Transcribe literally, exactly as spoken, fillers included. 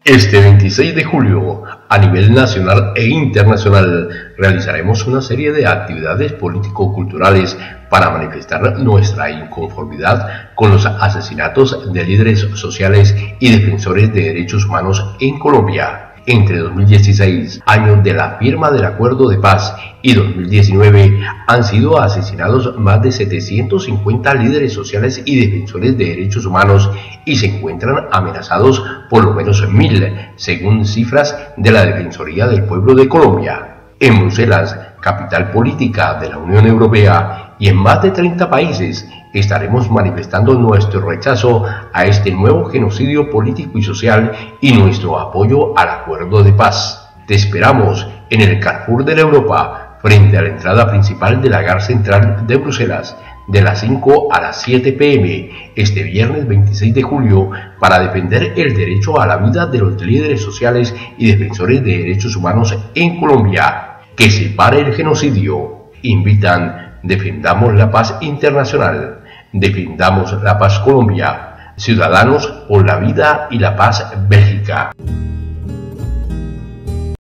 Este veintiséis de julio, a nivel nacional e internacional, realizaremos una serie de actividades político-culturales para manifestar nuestra inconformidad con los asesinatos de líderes sociales y defensores de derechos humanos en Colombia. Entre dos mil dieciséis, año de la firma del Acuerdo de Paz, y dos mil diecinueve, han sido asesinados más de setecientos cincuenta líderes sociales y defensores de derechos humanos y se encuentran amenazados por lo menos mil, según cifras de la Defensoría del Pueblo de Colombia. En Bruselas, capital política de la Unión Europea, y en más de treinta países, estaremos manifestando nuestro rechazo a este nuevo genocidio político y social y nuestro apoyo al Acuerdo de Paz. Te esperamos en el Carrefour de la Europa, frente a la entrada principal de la Gare Central de Bruselas, de las cinco a las siete pe eme, este viernes veintiséis de julio, para defender el derecho a la vida de los líderes sociales y defensores de derechos humanos en Colombia. Que se pare el genocidio. Invitan Defendamos la Paz Internacional, Defendamos la Paz Colombia, Ciudadanos por la Vida y la Paz Bélgica.